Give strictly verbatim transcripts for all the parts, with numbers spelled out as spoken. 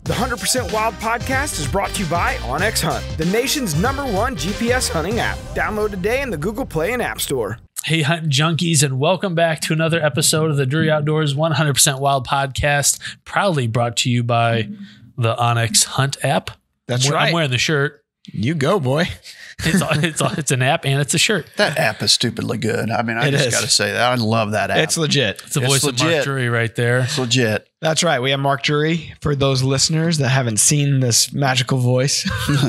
The one hundred percent Wild podcast is brought to you by OnX Hunt, the nation's number one G P S hunting app. Download today in the Google Play and App Store. Hey, hunt junkies, and welcome back to another episode of the Drury Outdoors one hundred percent Wild podcast, proudly brought to you by the OnX Hunt app. That's I'm, right. I'm wearing the shirt. You go, boy. It's it's it's an app and it's a shirt. That app is stupidly good. I mean, I It just is. got to say that. I love that app. It's legit. It's the It's voice of Mark legit. Drury right there. It's legit. That's right. We have Mark Drury for those listeners that haven't seen this magical voice.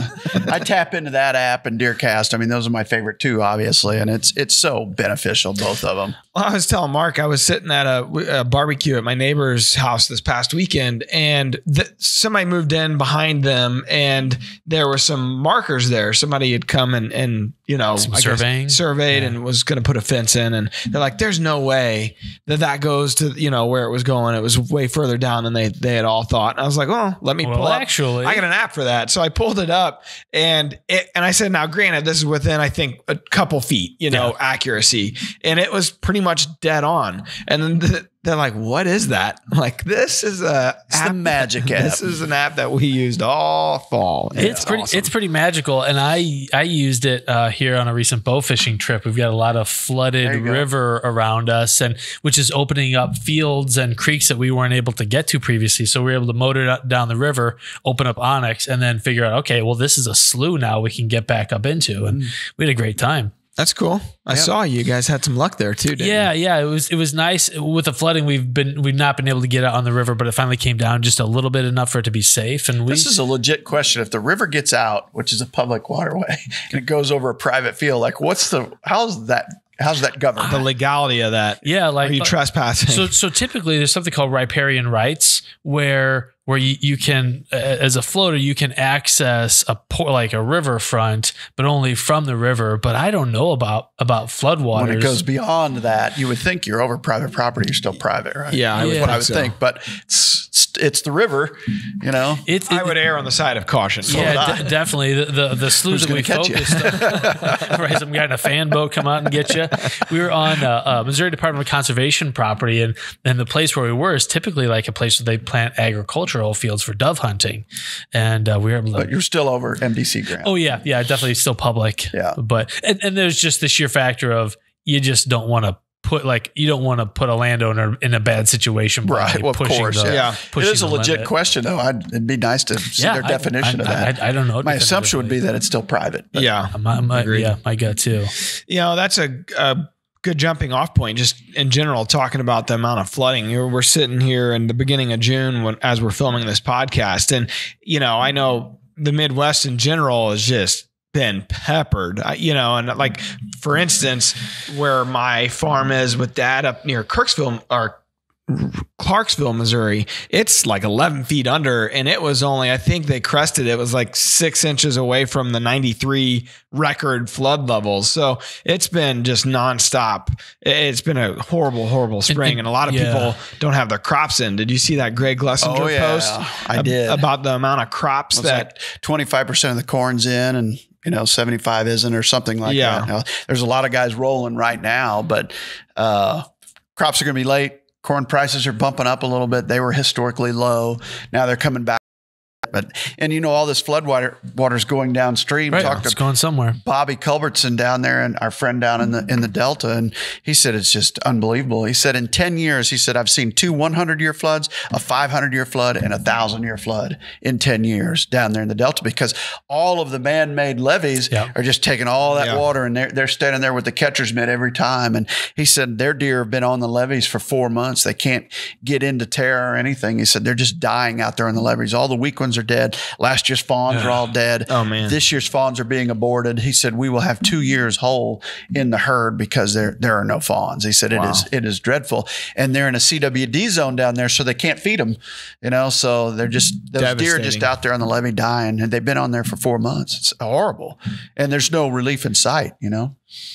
I tap into that app and DeerCast. I mean, those are my favorite too, obviously, and it's it's so beneficial, both of them. Well, I was telling Mark, I was sitting at a, a barbecue at my neighbor's house this past weekend, and the, somebody moved in behind them, and there were some markers there. Somebody had come and, and you know, Some I guess surveying? surveyed Yeah. and was going to put a fence in. And they're like, there's no way that that goes to, you know, where it was going. It was way further down than they, they had all thought. And I was like, well, let me Well, pull up. actually- I got an app for that. So I pulled it up, and it, and I said, now granted, this is within, I think, a couple feet, you know, Yeah. accuracy. And it was pretty much dead on. And then th- they're like, what is that? I'm like, this is a It's app. the magic app. This is an app that we used all fall. And It's pretty. awesome. It's pretty magical, and I I used it uh, here on a recent bow fishing trip. We've got a lot of There flooded you go. river around us, and which is opening up fields and creeks that we weren't able to get to previously. So we were able to motor it down the river, open up OnX, and then figure out, okay, well, this is a slough now we can get back up into, and we had a great time. That's cool. I Yep. saw you guys had some luck there too, didn't Yeah, you? yeah, it was it was nice with the flooding. We've been we've not been able to get out on the river, but it finally came down just a little bit enough for it to be safe. And we This is a legit question. If the river gets out, which is a public waterway, and it goes over a private field, like what's the how's that how's that governed? The legality of that. yeah, like Are you trespassing? So, so typically there's something called riparian rights where where you, you can, uh, as a floater, you can access a port, like a riverfront, but only from the river. But I don't know about about floodwaters. When it goes beyond that, you would think you're over private property. You're still private, right? Yeah, I would That's what I would think so. think. But it's, it's the river, you know. It's, it, I would err on the side of caution. yeah, d- definitely the the, the slews Who's that we gonna catch you? focused on. Right, some guy in a fan boat come out and get you. We were on uh, uh, Missouri Department of Conservation property, and and the place where we were is typically like a place where they plant agricultural fields for dove hunting, and uh, we were able to. But you're still over M D C ground. Oh yeah, yeah, definitely still public. Yeah. but and, and there's just the sheer factor of you just don't want to put like you don't want to put a landowner in a bad situation. by Right. Well, of pushing course. the- yeah. Yeah. It pushing is a the legit limit. question, though. I'd, it'd be nice to see Yeah, their I- definition I, of that. I, I don't know. My assumption would be definitively. that it's still private. but- Yeah. My, my, Agreed. yeah, my gut too. You know, that's a, a good jumping off point, just in general, talking about the amount of flooding. You know, we're sitting here in the beginning of June when, as we're filming this podcast. And, you know, I know the Midwest in general is just been peppered, uh, you know, and like, for instance, where my farm is with dad up near Kirksville or Clarksville, Missouri, it's like eleven feet under, and it was only, I think they crested it was like six inches away from the ninety-three record flood levels. So it's been just nonstop. It's been a horrible, horrible spring, and, and- a lot of yeah. people don't have their crops in. Did you see that Greg Glessinger Oh, yeah. post? I ab- did. about the amount of crops It was that. like twenty-five percent of the corn's in and, you know, seventy-five isn't or something like Yeah. that. Now, there's a lot of guys rolling right now, but uh, crops are going to be late. Corn prices are bumping up a little bit. They were historically low. Now they're coming back. But, and you know, all this flood water water's going downstream. Right, Talked it's to going somewhere. Bobby Culbertson down there and our friend down in the in the Delta, and he said it's just unbelievable. He said in ten years, he said I've seen two hundred year floods, a five hundred year flood, and a thousand year flood in ten years down there in the Delta because all of the man made levees Yeah. are just taking all that Yeah. water and they're they're standing there with the catcher's mitt every time. And he said their deer have been on the levees for four months. They can't get into terror or anything. He said they're just dying out there on the levees. All the weak ones are dead. Last year's fawns are all dead. Oh, man. This year's fawns are being aborted. He said we will have two years whole in the herd because there there are no fawns. He said it Wow. is it is dreadful, and they're in a C W D zone down there, so they can't feed them. You know, so they're just those deer are just Devastating. out there on the levee dying, and they've been on there for four months. It's horrible, and there's no relief in sight. You know.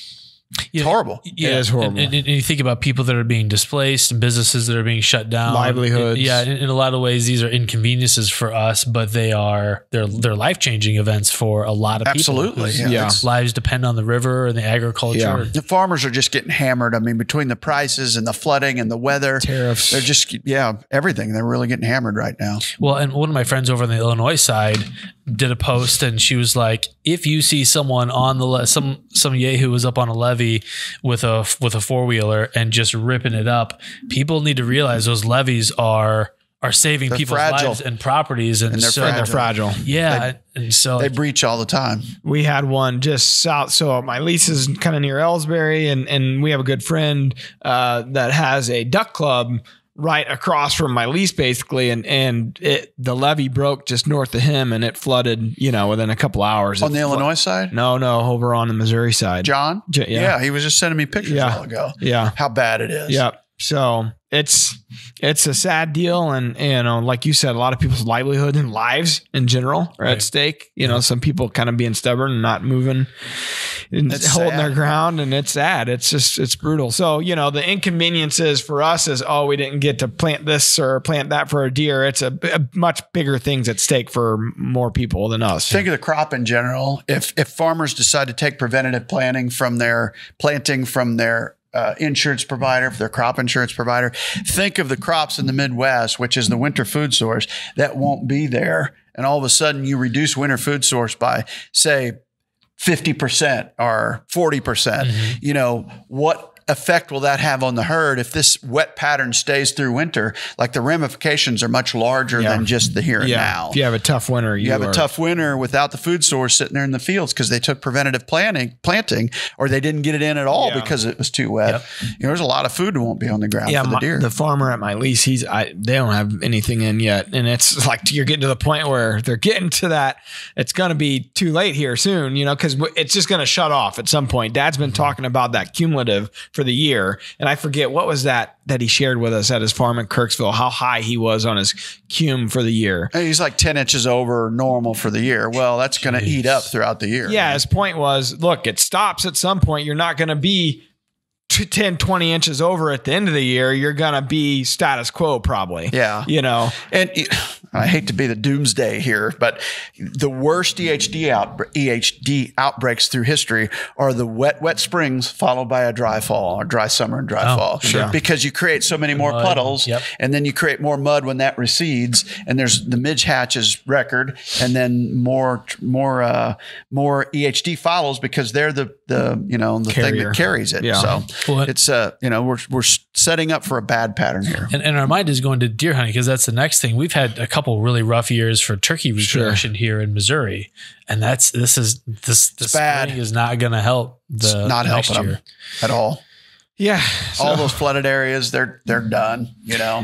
It's horrible. Yeah, it is horrible. And, and, and you think about people that are being displaced and businesses that are being shut down, livelihoods. And, yeah, in, in a lot of ways, these are inconveniences for us, but they are they're they're life changing events for a lot of Absolutely, people. yeah. Yeah. Lives depend on the river and the agriculture. Yeah. The farmers are just getting hammered. I mean, between the prices and the flooding and the weather, Tariffs. they're just, yeah, everything. They're really getting hammered right now. Well, and one of my friends over on the Illinois side did a post, and she was like, "If you see someone on the le- some some yahoo was up on a levee with a with a four wheeler and just ripping it up, people need to realize those levees are are saving They're people's fragile. lives and properties, and, And they're so fragile. They're fragile. yeah, and so They breach all the time. We had one just south. So my lease is kind of near Ellsbury, and and we have a good friend uh, that has a duck club right across from my lease, basically, and and it the levee broke just north of him, and it flooded, you know, within a couple hours. On It the flo- Illinois side? No, no, over on the Missouri side. John? J- yeah. yeah. he was just sending me pictures Yeah. a while ago. Yeah. How bad it is. Yep. So it's it's a sad deal, and you know, like you said, a lot of people's livelihood and lives in general are Right. at stake. You know, some people kind of being stubborn and not moving and It's holding sad. their ground, and it's sad. It's just it's brutal. So you know, the inconveniences for us is, oh, we didn't get to plant this or plant that for a deer. It's a, a much bigger things at stake for more people than us. Think of the crop in general. If if farmers decide to take preventative planting from their planting from their uh, insurance provider, for their crop insurance provider, think of the crops in the Midwest, which is the winter food source, that won't be there. And all of a sudden you reduce winter food source by, say, fifty percent or forty percent. Mm-hmm. You know, what effect will that have on the herd if this wet pattern stays through winter? Like, the ramifications are much larger Yeah. than just the here and yeah, now. if you have a tough winter, you, You have are, a tough winter without the food source sitting there in the fields because they took preventative planting, planting, or they didn't get it in at all Yeah. because it was too wet. Yep. You know, there's a lot of food that won't be on the ground Yeah, for the my- deer. the farmer at my lease, he's I they don't have anything in yet, and it's like you're getting to the point where they're getting to that. It's going to be too late here soon, you know, because it's just going to shut off at some point. Dad's been talking about that cumulative for the year, and I forget what was that that he shared with us at his farm in Kirksville, how high he was on his cum for the year. Hey, he's like ten inches over normal for the year. Well, that's going to eat up throughout the year. Yeah, his point was, look, it stops at some point. You're not going to be t- ten, twenty inches over at the end of the year. You're going to be status quo probably. Yeah. You know, And it- I hate to be the doomsday here, but the worst E H D out E H D outbreaks through history are the wet, wet springs followed by a dry fall or dry summer and dry Oh, fall. sure. Because you create so many more Mud. puddles, Yep. and then you create more mud when that recedes, and there's the midge hatches record, and then more, more, uh, more E H D follows because they're the the you know the thing Carrier. that carries it. Yeah. So Well, it's uh you know we're we're setting up for a bad pattern here. And, and our mind is going to deer hunting because that's the next thing. We've had a couple really rough years for turkey reproduction here in Missouri, and that's this is this this bad. spring is not going to help the It's not next helping year. them at all. yeah. All So- those flooded areas, they're they're done. You know,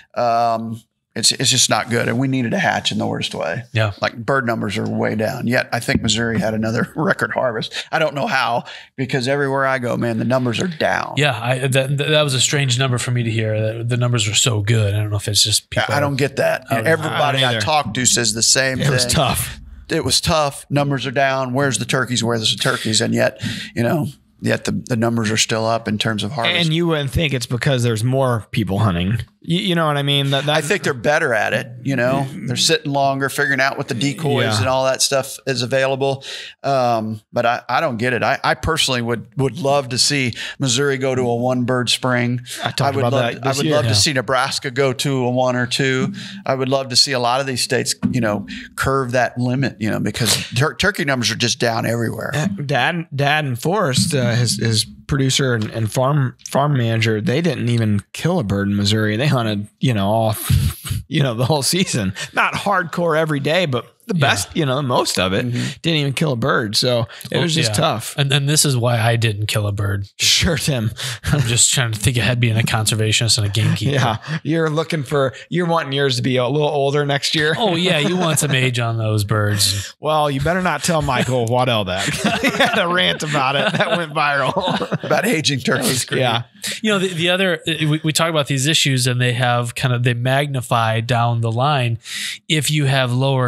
um, it's it's just not good, and we needed a hatch in the worst way. Yeah. Like, bird numbers are way down. Yet I think Missouri had another record harvest. I don't know how, because everywhere I go, man, the numbers are down. Yeah, I, that that was a strange number for me to hear. That the numbers were so good. I don't know if it's just people. I don't get that. I don't- Everybody I don't I, either. talk to says the same It thing. was tough. It was tough. Numbers are down. Where's the turkeys? Where's the turkeys? And yet, you know, yet the, the numbers are still up in terms of harvest. And you wouldn't think it's because there's more people hunting. You, you know what I mean? That, that I think they're better at it. You know, they're sitting longer, figuring out what the decoys Yeah. and all that stuff is available. Um, but I, I don't get it. I, I personally would would love to see Missouri go to a one bird spring. I talked would about love. that I this would year. love Yeah. to see Nebraska go to a one or two. I would love to see a lot of these states, you know, curve that limit. You know, because tur- turkey numbers are just down everywhere. Dad, Dad and Forrest, uh, his his producer and, and farm farm manager, they didn't even kill a bird in Missouri. They hunted, you know, all, you know, the whole season. Not hardcore every day, but the best, you know, most of it. Didn't even kill a bird. So it was just Yeah. tough. And and this is why I didn't kill a bird. Sure, Tim. I'm just trying to think ahead, being a conservationist and a gamekeeper. Yeah. You're looking for, you're wanting yours to be a little older next year. Oh yeah, you want some age on those birds. Well, you better not tell Michael Waddell that. He had a rant about it. That went viral. About aging turkeys. Yeah. You know, the, the other, we, we talk about these issues and they have kind of, they magnify down the line if you have lower game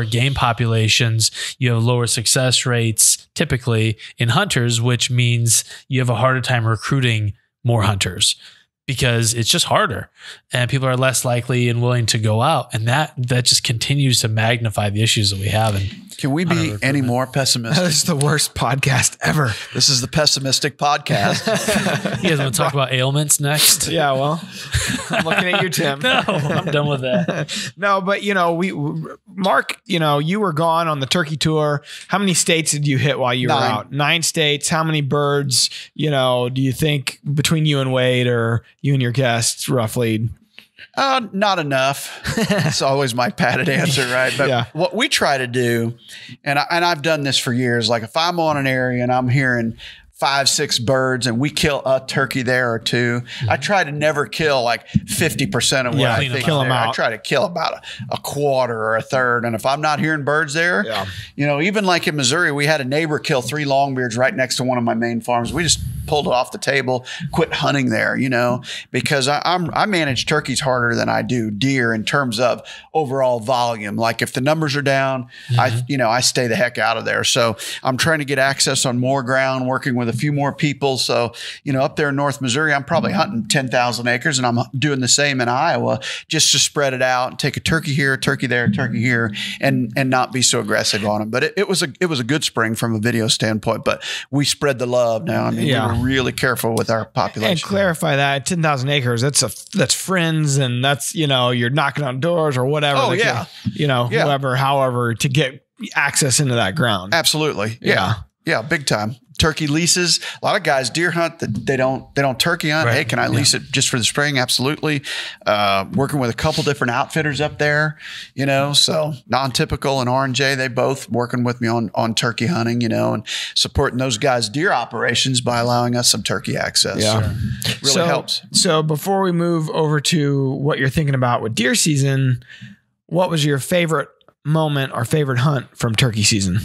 populations, you have lower success rates typically in hunters, which means you have a harder time recruiting more hunters because it's just harder and people are less likely and willing to go out. And that, that just continues to magnify the issues that we have. And can we be any more pessimistic? This is the worst podcast ever. This is the pessimistic podcast. You guys want to talk about ailments next? Yeah, well, I'm looking at you, Tim. No, I'm done with that. No, but you know, we, Mark, you know, you were gone on the turkey tour. How many states did you hit while you Nine. were out? Nine states. How many birds, you know, do you think between you and Wade or you and your guests roughly? Uh, not enough. It's always my padded answer, right? But Yeah. what we try to do, and I, and I've done this for years. Like if I'm on an area and I'm hearing five, six birds and we kill a turkey there or two, mm-hmm. I try to never kill like fifty percent of what Yeah, I clean think. kill 'em there. out. I try to kill about a, a quarter or a third. And if I'm not hearing birds there, Yeah. you know, even like in Missouri, we had a neighbor kill three longbeards right next to one of my main farms. We just pulled it off the table, quit hunting there, you know, because I, I'm, I manage turkeys harder than I do deer in terms of overall volume. Like if the numbers are down, mm-hmm. I, you know, I stay the heck out of there. So I'm trying to get access on more ground, working with a few more people. So, you know, up there in North Missouri, I'm probably hunting ten thousand acres and I'm doing the same in Iowa just to spread it out and take a turkey here, a turkey there, a turkey here, and, and not be so aggressive on them. But it, it was a, it was a good spring from a video standpoint, but we spread the love now. I mean, Yeah. we were really careful with our population. And clarify that ten thousand acres, that's a, that's friends. And that's, you know, you're knocking on doors or whatever. Oh, that yeah. can- You know, Yeah. whoever, however, to get access into that ground. Absolutely. Yeah. Yeah. Yeah. Big time. Turkey leases. A lot of guys deer hunt that they don't, they don't turkey hunt. Right. Hey, can I lease it just for the spring? Absolutely. Uh, working with a couple different outfitters up there, you know, so non-typical and R and J, they both working with me on, on turkey hunting, you know, and supporting those guys' deer operations by allowing us some turkey access. Yeah. So, really so, helps. So before we move over to what you're thinking about with deer season, what was your favorite moment or favorite hunt from turkey season?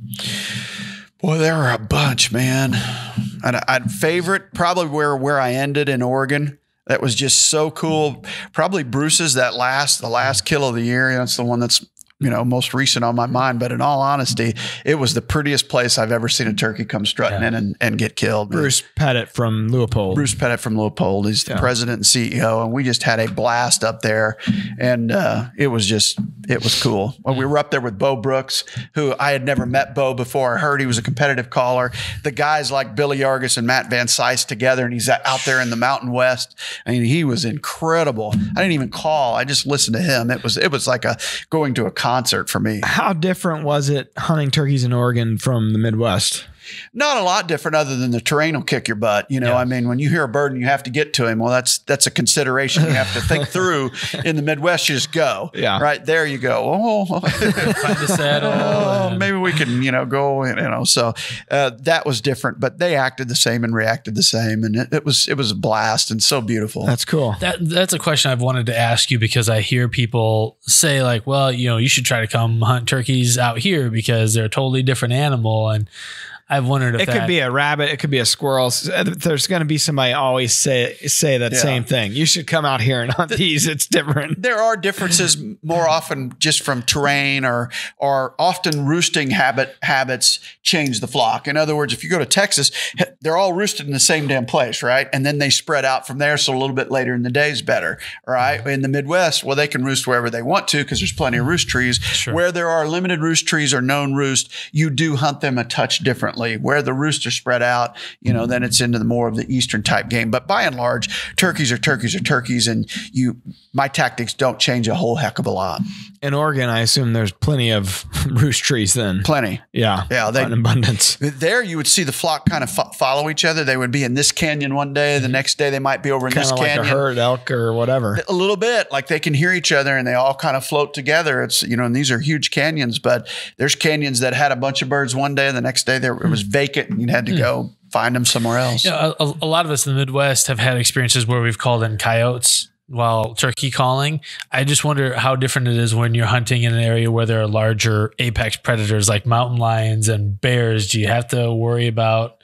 Boy, there were a bunch, man. I'd, I'd favorite probably where, where I ended in Oregon. That was just so cool. Probably Bruce's, that last, the last kill of the year. That's the one that's, you know, most recent on my mind. But in all honesty, it was the prettiest place I've ever seen a turkey come strutting Yeah. in and, and get killed. Bruce Pettit from Leopold. Bruce Pettit from Leopold. He's the Yeah. president and C E O. And we just had a blast up there. And uh, it was just, it was cool. Well, we were up there with Bo Brooks, who I had never met Bo before. I heard he was a competitive caller. The guys like Billy Yargis and Matt Van Sice together, and he's out there in the Mountain West. I mean, he was incredible. I didn't even call. I just listened to him. It was, it was like a going to a concert for me. How different was it hunting turkeys in Oregon from the Midwest? Not a lot different other than the terrain will kick your butt. You know, Yeah. I mean, when you hear a bird and you have to get to him, well, that's, that's a consideration you have to think through. In the Midwest, you just go. Yeah. Right there you go. Oh, Find the saddle. oh, and- maybe we can, you know, go, you know, so uh, that was different, but they acted the same and reacted the same. And it, it was, it was a blast and so beautiful. That's cool. That that's a question I've wanted to ask you because I hear people say like, well, you know, you should try to come hunt turkeys out here because they're a totally different animal. And I've wondered if It that, could be a rabbit. It could be a squirrel. There's going to be somebody always say say that Yeah. same thing. You should come out here and hunt these. It's different. There are differences more often just from terrain or or often roosting habit habits change the flock. In other words, if you go to Texas, they're all roosted in the same damn place, right? And then they spread out from there. So a little bit later in the day is better, right? In the Midwest, well, they can roost wherever they want to because there's plenty of roost trees. Sure. Where there are limited roost trees or known roost, you do hunt them a touch differently. Where the roosts are spread out, you know, then it's into the more of the Eastern type game. But by and large, turkeys are turkeys are turkeys, and you, my tactics don't change a whole heck of a lot. In Oregon, I assume there's plenty of roost trees then. Plenty. Yeah. Yeah, they- in abundance. There, you would see the flock kind of fo- follow each other. They would be in this canyon one day. The next day, they might be over in Kind this of like canyon. a herd elk or whatever. A little bit, like they can hear each other and they all kind of float together. It's, you know, and these are huge canyons, but there's canyons that had a bunch of birds one day and the next day there it was vacant and you had to go find them somewhere else. Yeah, a, a lot of us in the Midwest have had experiences where we've called in coyotes while turkey calling. I just wonder how different it is when you're hunting in an area where there are larger apex predators like mountain lions and bears. Do you have to worry about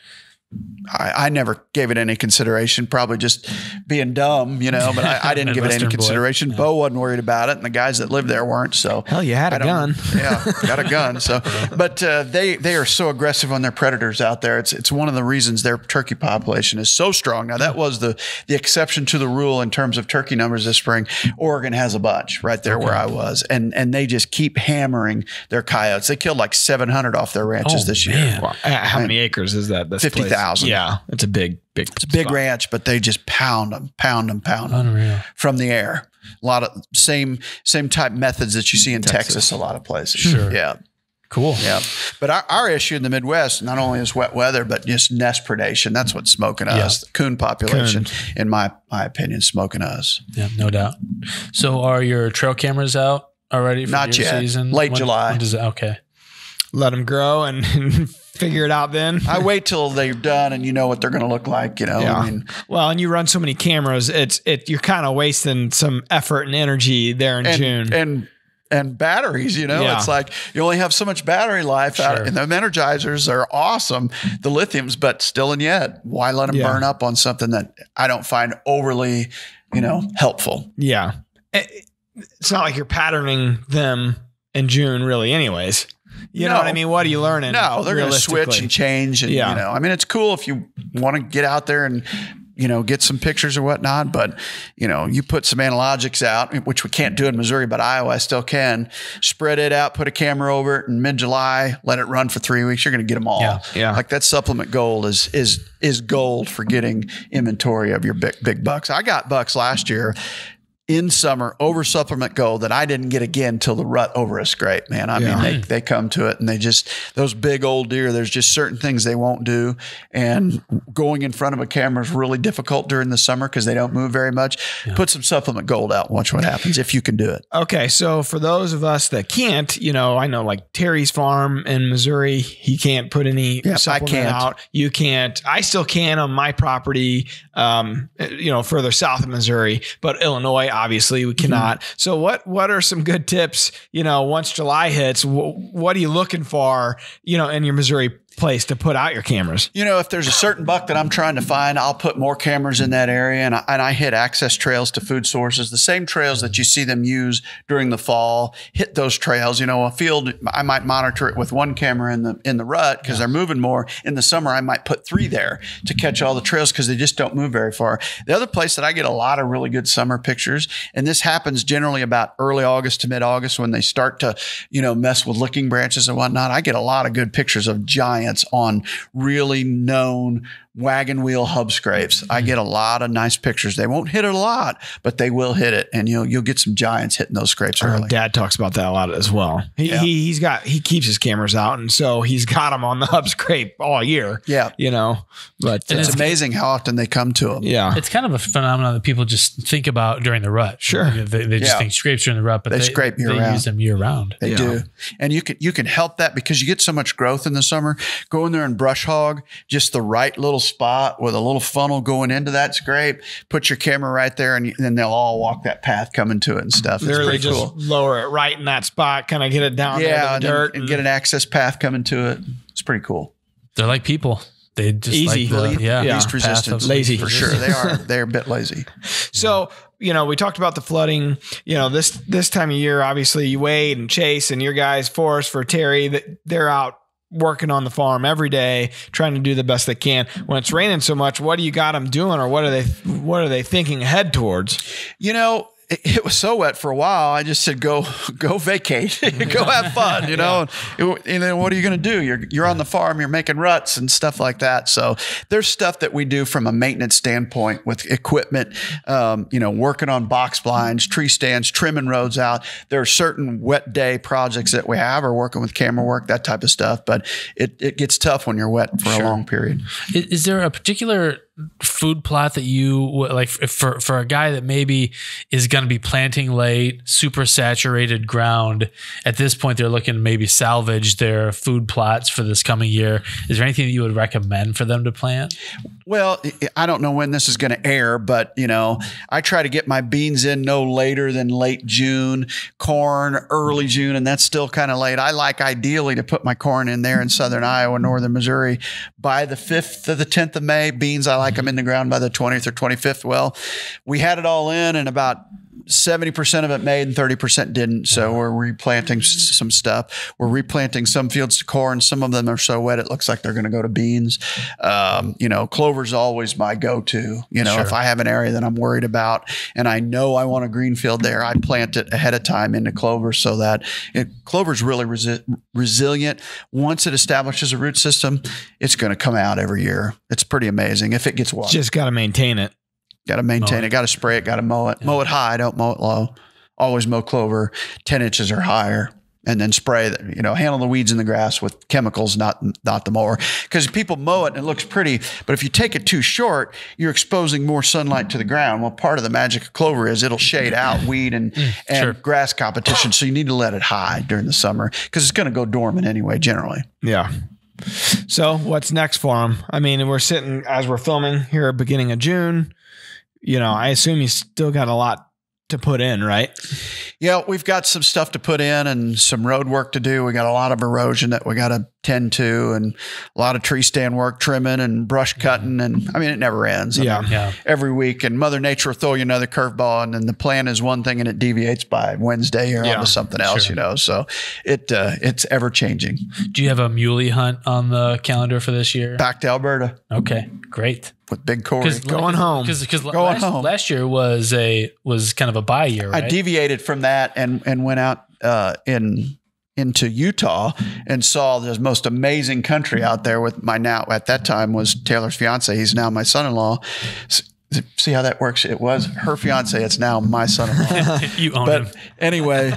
I, I never gave it any consideration, probably just being dumb, you know, but I, I didn't give it any consideration. Yeah. Bo wasn't worried about it, and the guys that lived there weren't. So hell, you had a gun. Yeah, got a gun. So, but uh, they they are so aggressive on their predators out there. It's it's one of the reasons their turkey population is so strong. Now that was the the exception to the rule in terms of turkey numbers this spring. Oregon has a bunch right there okay. where I was, and and they just keep hammering their coyotes. They killed like seven hundred off their ranches oh, this year. Man. Wow. How I mean, many acres is that? fifty thousand. Yeah, it's a big, big, it's a big spot. ranch, but they just pound them, pound them, pound them Unreal. from the air. A lot of same same type methods that you see in Texas, Texas a lot of places. Sure. Yeah. Cool. Yeah. But our, our issue in the Midwest, not only is wet weather, but just nest predation. That's what's smoking us. Yeah. The coon population, coon. in my, my opinion, smoking us. Yeah, no doubt. So are your trail cameras out already for Not your yet. season? Late when, July. When does it, okay. Let them grow and, and figure it out then. I wait till they're done and you know what they're going to look like, you know. Yeah. I mean, well, and you run so many cameras, it's it you're kind of wasting some effort and energy there in and, June. And and batteries, you know, yeah. it's like you only have so much battery life sure. out, and the energizers are awesome, the lithiums, but still and yet, why let them yeah. burn up on something that I don't find overly, you know, helpful? Yeah. It's not like you're patterning them in June really anyways. You no. know what I mean? What are you learning? No, they're going to switch and change. And, yeah. you know, I mean, it's cool if you want to get out there and, you know, get some pictures or whatnot, but, you know, you put some analogics out, which we can't do in Missouri, but Iowa I still can. Spread it out, put a camera over it in mid-July, let it run for three weeks. You're going to get them all. Yeah. yeah. Like that supplement gold is, is, is gold for getting inventory of your big, big bucks. I got bucks last year in summer over supplement gold that I didn't get again till the rut over a scrape, man. I yeah. mean, they, they come to it and they just, those big old deer, there's just certain things they won't do. And going in front of a camera is really difficult during the summer because they don't move very much. Yeah. Put some supplement gold out and watch what happens if you can do it. Okay. So for those of us that can't, you know, I know like Terry's farm in Missouri, he can't put any yeah, supplement I can't. out. You can't. I still can on my property, um, you know, further south of Missouri, but Illinois, obviously we cannot. Mm-hmm. So what, what are some good tips, you know, once July hits, wh- what are you looking for, you know, in your Missouri place to put out your cameras? You know, if there's a certain buck that I'm trying to find, I'll put more cameras in that area, and I, and I hit access trails to food sources, the same trails that you see them use during the fall. Hit those trails. You know, a field, I might monitor it with one camera in the in the rut because yeah. they're moving more. In the summer, I might put three there to catch all the trails because they just don't move very far. The other place that I get a lot of really good summer pictures, and this happens generally about early August to mid-August when they start to, you know, mess with licking branches and whatnot. I get a lot of good pictures of giants on really known wagon wheel hub scrapes. I get a lot of nice pictures. They won't hit it a lot, but they will hit it, and you'll you'll get some giants hitting those scrapes Our early. Dad talks about that a lot as well. He, yeah. he he's got he keeps his cameras out, and so he's got them on the hub scrape all year. Yeah, you know, but and it's uh, amazing how often they come to them. Yeah, it's kind of a phenomenon that people just think about during the rut. Sure, they, they just yeah. think scrapes during the rut, but they, they scrape year they round. use them year round. They yeah. do, and you can you can help that because you get so much growth in the summer. Go in there and brush hog just the right little spot with a little funnel going into that scrape. Put your camera right there, and then they'll all walk that path coming to it and stuff. It's literally pretty just cool. lower it right in that spot, kind of get it down yeah, there to the and, dirt and get an access path coming to it. It's pretty cool. They're like people. They just Easy. like the, yeah, Yeah. Least resistance, Lazy. for sure. They are. They're a bit lazy. So, you know, we talked about the flooding. You know, this this time of year, obviously, you Wade and Chase and your guys, Forrest for Terry, that they're out working on the farm every day, trying to do the best they can. When it's raining so much, what do you got them doing, or what are they what are they thinking ahead towards? You know, it, it was so wet for a while. I just said, go, go vacate, go have fun, you know, yeah. and, and then what are you going to do? You're, you're on the farm, you're making ruts and stuff like that. So there's stuff that we do from a maintenance standpoint with equipment, um, you know, working on box blinds, tree stands, trimming roads out. There are certain wet day projects that we have, or working with camera work, that type of stuff. But it, it gets tough when you're wet for sure. a long period. Is, is there a particular food plot that you like for for a guy that maybe is going to be planting late, super saturated ground? At this point, they're looking to maybe salvage their food plots for this coming year. Is there anything that you would recommend for them to plant? Well, I don't know when this is going to air, but you know, I try to get my beans in no later than late June, corn early June, and that's still kind of late. I like ideally to put my corn in there in southern Iowa, northern Missouri by the fifth or the tenth of May. Beans, I like them in the ground by the twentieth or twenty-fifth. Well, we had it all in, and about seventy percent of it made and thirty percent didn't. So we're replanting s- some stuff. We're replanting some fields to corn. Some of them are so wet, it looks like they're going to go to beans. Um, you know, clover's always my go-to. You know, Sure. if I have an area that I'm worried about and I know I want a green field there, I plant it ahead of time into clover so that it, clover's really resi- resilient. Once it establishes a root system, it's going to come out every year. It's pretty amazing if it gets water. Just got to maintain it. Got to maintain Mow it. Got to spray it. Got to mow it. Yeah. Mow it high. Don't mow it low. Always mow clover ten inches or higher, and then spray. The, you know, handle the weeds in the grass with chemicals, not not the mower. Because people mow it and it looks pretty, but if you take it too short, you're exposing more sunlight to the ground. Well, part of the magic of clover is it'll shade out weed and and Sure. grass competition. So you need to let it hide during the summer because it's going to go dormant anyway. Generally, Yeah. So what's next for them? I mean, we're sitting as we're filming here at beginning of June. You know, I assume you still got a lot to put in, right? Yeah, we've got some stuff to put in and some road work to do. We got a lot of erosion that we got to tend to, and a lot of tree stand work, trimming and brush cutting. And I mean, it never ends. I Yeah. mean, Yeah. every week, and Mother Nature will throw you another curveball, and then the plan is one thing and it deviates by Wednesday or Yeah, onto something else, sure. you know? So it, uh, it's ever changing. Do you have a muley hunt on the calendar for this year? Back to Alberta Okay, great. with Big Corey. Going home. Because because Going last, home. last year was a was kind of a bye year, right? I deviated from that and, and went out, uh, in, into Utah and saw the most amazing country out there with my now at that time was Taylor's fiance. He's now my son-in-law. S- See how that works? It was her fiance. It's now my son-in-law. You own But him. anyway,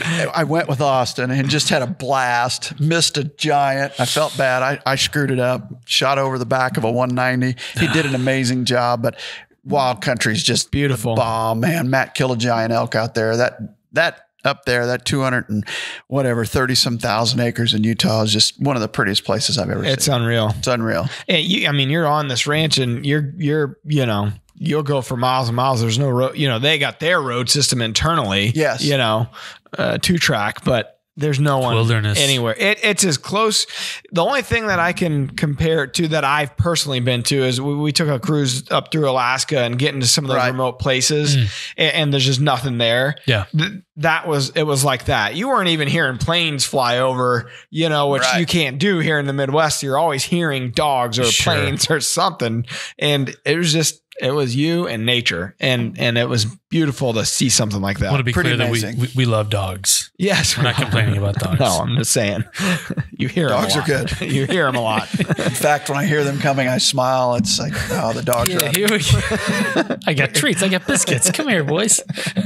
I went with Austin and just had a blast. Missed a giant. I felt bad. I, I screwed it up. Shot over the back of a one ninety. He did an amazing job, but wild country's just Beautiful. bomb, man. Matt killed a giant elk out there. That that up there, that two hundred and whatever, thirty some thousand acres in Utah is just one of the prettiest places I've ever It's seen. unreal. It's unreal. And you, I mean, you're on this ranch and you're, you're, you know, you'll go for miles and miles. There's no road, you know, they got their road system internally, Yes. you know, uh, two track, but there's no one Wilderness. anywhere. It, it's as close. The only thing that I can compare it to that I've personally been to is we, we took a cruise up through Alaska and get into some of those Right. remote places and, and there's just nothing there. Yeah. Th- that was, it was like that. You weren't even hearing planes fly over, you know, which Right. you can't do here in the Midwest. You're always hearing dogs or Sure. planes or something. And it was just, it was you and nature. And, and it was beautiful to see something like I want to that. be Pretty clear that we, amazing. we we love dogs. Yes. We're not complaining about dogs. No, I'm just saying you hear Dogs them are good. you hear them a lot. In fact, when I hear them coming, I smile. It's like, oh, the dogs Yeah, are. here we go. I got treats. I got biscuits. Come here, boys.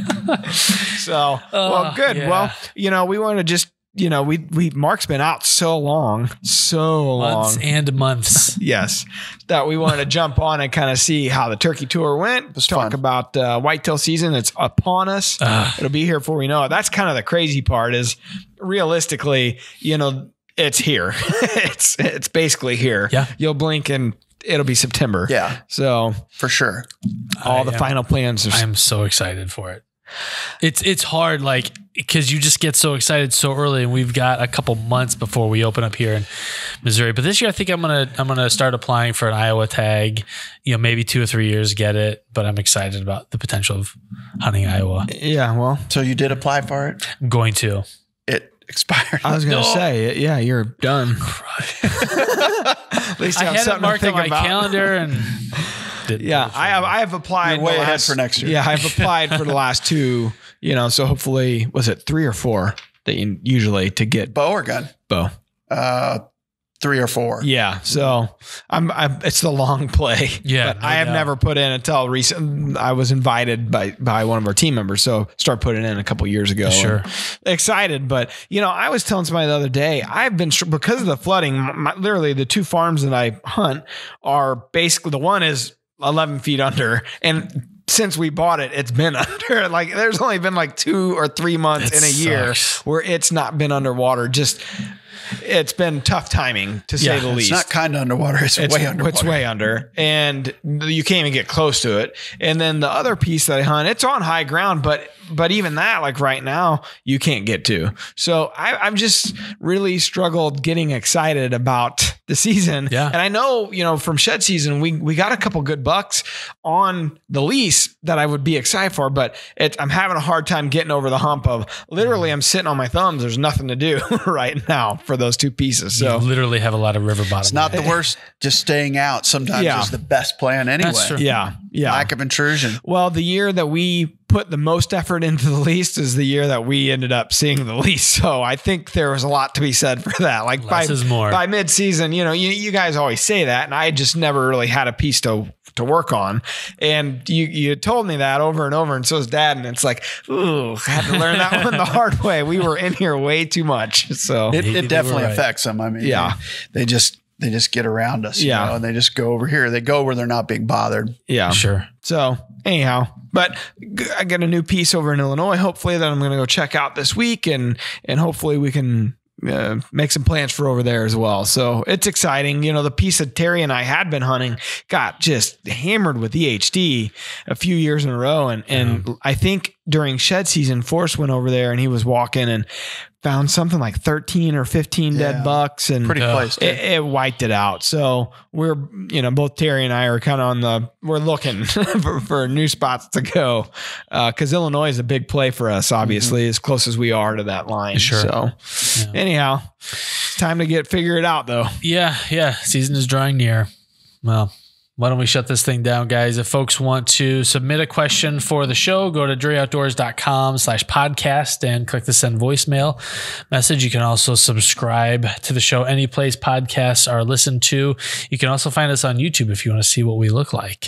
So, well, good. yeah. Well, you know, we want to just, you know, we, we, Mark's been out so long, so Months long. and months. Yes. That we wanted to jump on and kind of see how the turkey tour went. was Talk fun. about uh, whitetail season. It's upon us. Ah. It'll be here before we know it. That's kind of the crazy part is realistically, you know, it's here. it's, it's basically here. Yeah. You'll blink and it'll be September. Yeah, So for sure. all I the am- final plans are I'm so excited for it. It's it's hard, like, because you just get so excited so early, and we've got a couple months before we open up here in Missouri. But this year, I think I'm gonna I'm gonna start applying for an Iowa tag. You know, maybe two or three years get it. But I'm excited about the potential of hunting Iowa. yeah, well, So you did apply for it? I'm going to. It expired. I was going to No. say, yeah, you're done. At least I you have had it something to marked on think my about. calendar and didn't Yeah, go for I it. have. I have applied You're way the ahead last- for next year. Yeah, I've applied for the last two. You know, so hopefully, was it three or four that you usually to get Bow or gun? bow? Uh, three or four. Yeah, so I'm. I'm it's the long play. Yeah, but no I have doubt. never put in until recent. I was invited by by one of our team members, so start putting in a couple years ago. Sure. And excited, but you know, I was telling somebody the other day, I've been str- because of the flooding. My, literally, the two farms that I hunt are basically the one is eleven feet under, and since we bought it, it's been under. Like there's only been like two or three months It in a year sucks. where it's not been underwater. Just it's been tough timing to say Yeah, the It's least. not kind of underwater. It's, It's way underwater. It's way under, and you can't even get close to it. And then the other piece that I hunt, it's on high ground, but but even that, like right now, you can't get to. So I, I've just really struggled getting excited about the season. Yeah. And I know, you know, from shed season, we we got a couple good bucks on the lease that I would be excited for, but it, I'm having a hard time getting over the hump of literally I'm sitting on my thumbs. There's nothing to do right now for those two pieces. So You literally have a lot of river bottom. It's not the worst. Just staying out sometimes Yeah. is the best plan anyway. That's true. yeah, yeah. Lack of intrusion. Well, the year that we put the most effort into the lease is the year that we ended up seeing the lease. So I think there was a lot to be said for that. Like Less by, is more. by mid-season, you know, you, you guys always say that, and I just never really had a piece to to work on. And you you told me that over and over, and so is Dad. And it's like, ooh, I had to learn that one the hard way. We were in here way too much. So It, Maybe they it definitely were right. affects them. I mean, Yeah. they, they just they just get around us, you Yeah. know, and they just go over here. They go where they're not being bothered. yeah. Sure. So anyhow, but g- I got a new piece over in Illinois, hopefully that I'm going to go check out this week, and and hopefully we can uh, make some plans for over there as well. So it's exciting. You know, the piece that Terry and I had been hunting got just hammered with E H D a few years in a row. And, and Yeah. I think during shed season, Forrest went over there and he was walking and found something like thirteen or fifteen Yeah. dead bucks, and Pretty Yeah. place. too. it, it wiped it out. So we're, you know, both Terry and I are kind of on the, we're looking for, for new spots to go. Uh, cause Illinois is a big play for us, obviously, as close as we are to that line. Sure. So Yeah. anyhow, it's time to get, figure it out though. Yeah, yeah. Season is drawing near. Well, why don't we shut this thing down, guys? If folks want to submit a question for the show, go to drury outdoors dot com slash podcast and click the send voicemail message. You can also subscribe to the show any place podcasts are listened to. You can also find us on YouTube if you want to see what we look like.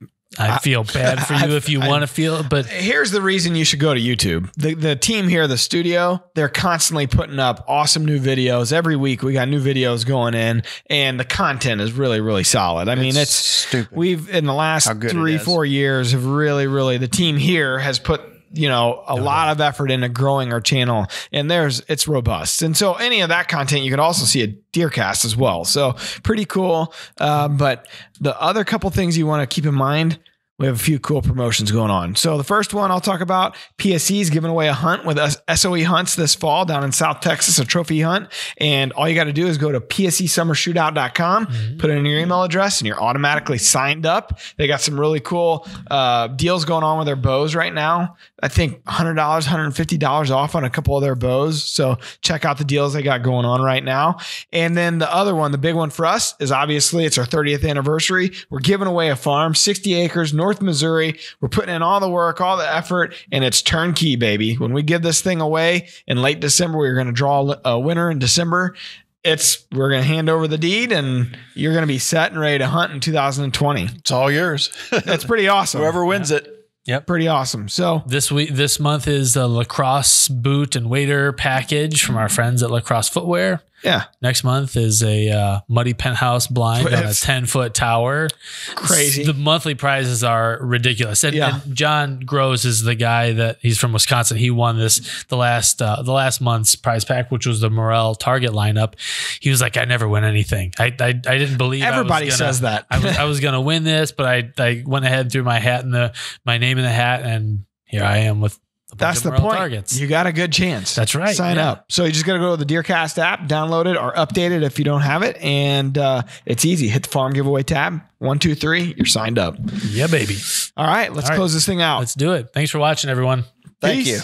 I feel bad for you if you want to feel it, but Here's the reason you should go to YouTube. The the team here, the studio, they're constantly putting up awesome new videos. Every week we got new videos going in, and the content is really, really solid. I mean, It's it's stupid. We've in the last How good it three, is. four years have really, really the team here has put, you know, a lot of effort into growing our channel, and there's it's robust. And so any of that content you can also see at DeerCast as well. So pretty cool. Uh, but the other couple things you want to keep in mind, we have a few cool promotions going on. So the first one I'll talk about, P S E is giving away a hunt with us, S O E Hunts this fall down in South Texas, a trophy hunt. And all you got to do is go to P S E summer shootout dot com, mm-hmm. put in your email address, and you're automatically signed up. They got some really cool uh, deals going on with their bows right now. I think one hundred dollars, one hundred fifty dollars off on a couple of their bows. So check out the deals they got going on right now. And then the other one, the big one for us is obviously it's our thirtieth anniversary. We're giving away a farm, sixty acres, North Missouri. We're putting in all the work, all the effort, and it's turnkey, baby. When we give this thing away in late December, we're going to draw a winner in December. It's we're going to hand over the deed, and you're going to be set and ready to hunt in two thousand twenty. It's all yours. That's pretty awesome. Whoever wins it. Yep. Pretty awesome. So this week, this month is the lacrosse boot and wader package from our friends at Lacrosse Footwear. yeah, Next month is a uh, muddy penthouse blind on a It's ten foot tower. crazy. The monthly prizes are ridiculous. And, Yeah. and John Groves is the guy that he's from Wisconsin. He won this the last uh, the last month's prize pack, which was the Morel Target lineup. He was like, I never win anything. I I, I didn't believe Everybody I was gonna, says that. I was I was gonna win this, but I I went ahead and threw my hat in the my name in the hat, and here I am with. A bunch That's of the Morel point. Targets. You got a good chance. That's right. Sign Yeah. up. So you just got to go to the DeerCast app, download it or update it if you don't have it. And uh, it's easy. Hit the farm giveaway tab. One, two, three. You're signed up. Yeah, baby. All right. Let's All right. close this thing out. Let's do it. Thanks for watching, everyone. Thank Peace.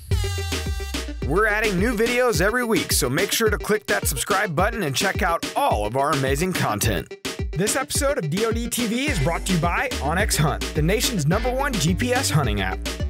you. We're adding new videos every week, so make sure to click that subscribe button and check out all of our amazing content. This episode of D O D T V is brought to you by OnX Hunt, the nation's number one G P S hunting app.